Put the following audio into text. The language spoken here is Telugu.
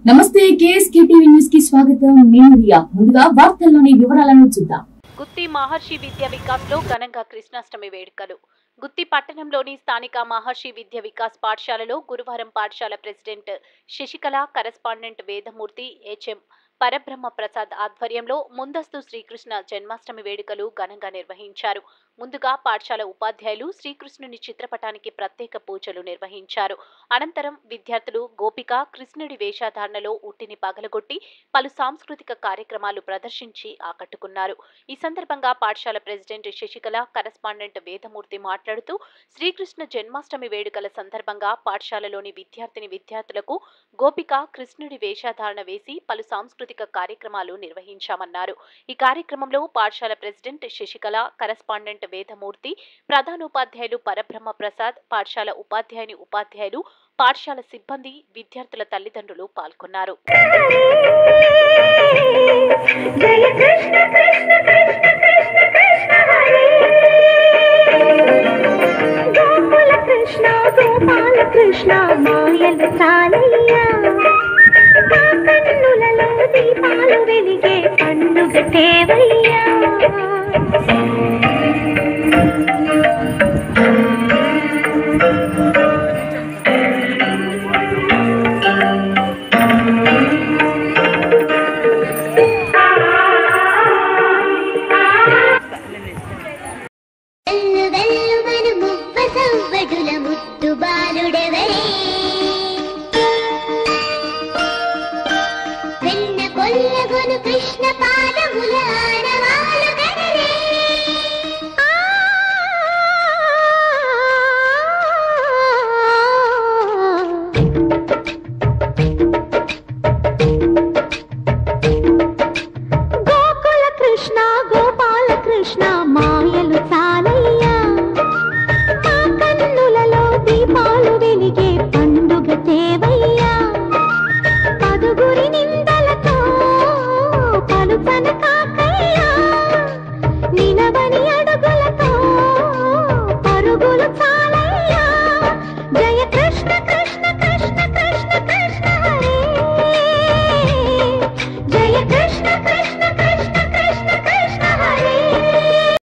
నమస్తే కేఎస్కే టీవీ న్యూస్ కి స్వాగతం. నేను రియా. ముందుగా వార్తల్లోని వివరాలను చూద్దాం. గుత్తి మహర్షి విద్యా వికాస్ లో ఘనంగా కృష్ణాష్టమి వేడుకలు. గుత్తి పట్టణంలోని స్థానిక మహర్షి విద్యా వికాస్ పాఠశాలలో గురువారం పాఠశాల president Sasikala, correspondent Vedamurthy, HM Parabrahma Prasad ఆధ్వర్యంలో ముందస్తు శ్రీకృష్ణ జన్మాష్టమి వేడుకలు ఘనంగా నిర్వహించారు. ముందుగా పాఠశాల ఉపాధ్యాయులు శ్రీకృష్ణుని చిత్రపటానికి ప్రత్యేక పూజలు నిర్వహించారు. అనంతరం విద్యార్థులు గోపిక కృష్ణుడి వేషధారణలో ఉట్టిని పగలగొట్టి పలు సాంస్కృతిక కార్యక్రమాలు ప్రదర్శించి ఆకట్టుకున్నారు. ఈ సందర్భంగా పాఠశాల ప్రెసిడెంట్ శశికళ, కరెస్పాండెంట్ వేదమూర్తి మాట్లాడుతూ శ్రీకృష్ణ జన్మాష్టమి వేడుకల సందర్భంగా పాఠశాలలోని విద్యార్థులకు గోపిక కృష్ణుడి వేషధారణ వేసి పలు సాంస్కృతిక కార్యక్రమాలు నిర్వహించామన్నారు. ఈ కార్యక్రమంలో పాఠశాల ప్రెసిడెంట్ శశికళ, కరెస్పాండెంట్ వేదమూర్తి, ప్రధానోపాధ్యాయులు పరబ్రహ్మ ప్రసాద్, పాఠశాల ఉపాధ్యాయులు, పాఠశాల సిబ్బంది, విద్యార్థుల తల్లిదండ్రులు పాల్గొన్నారు. దీపాలు వెలిగే పండుగ దేవయ్యా. ముద్దు బాలుడెవరే వెన్న కొల్లగొను కృష్ణ పాదముల ఆనవాలు గనరే. గోకుల కృష్ణ గోపాల కృష్ణ మాయలు చాలయ్యా. దీపాలు వెలిగే పండుగ దేవయ్యా. పదుగురి నిందలతో పలుపన కాక